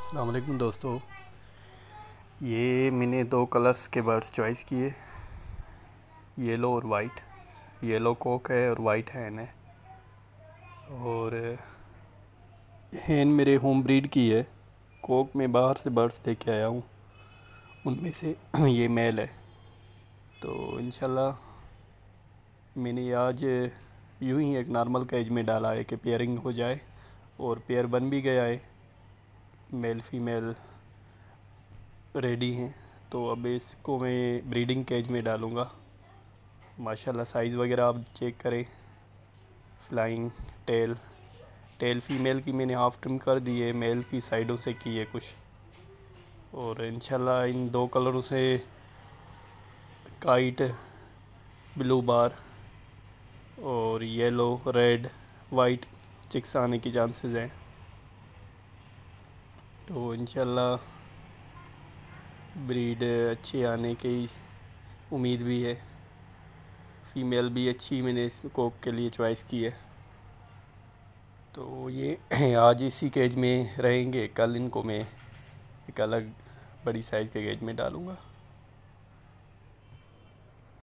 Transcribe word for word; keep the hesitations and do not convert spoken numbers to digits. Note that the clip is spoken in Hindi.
अस्सलाम वालेकुम दोस्तों। ये मैंने दो कलर्स के बर्ड्स चॉइस किए, येलो और वाइट। येलो कोक है और वाइट हैन है। और हैन मेरे होम ब्रीड की है। कोक में बाहर से बर्ड्स लेके आया हूँ, उनमें से ये मेल है। तो इंशाल्लाह मैंने ये आज यूं ही एक नॉर्मल केज में डाला है कि पेयरिंग हो जाए, और पेयर बन भी गया है। मेल फीमेल रेडी हैं। तो अब इसको मैं ब्रीडिंग केज में डालूँगा। माशाल्लाह साइज़ वगैरह आप चेक करें। फ्लाइंग टेल टेल फीमेल की मैंने हाफ ट्रिम कर दी है, मेल की साइडों से की है कुछ। और इंशाल्लाह इन दो कलरों से काइट, ब्लू बार और येलो, रेड, वाइट चिक्स आने की चांसेस हैं। तो इंशाल्लाह ब्रीड अच्छी आने की उम्मीद भी है। फीमेल भी अच्छी मैंने इस कोक के लिए चॉइस की है। तो ये आज इसी केज में रहेंगे, कल इनको मैं एक अलग बड़ी साइज़ के केज में डालूँगा।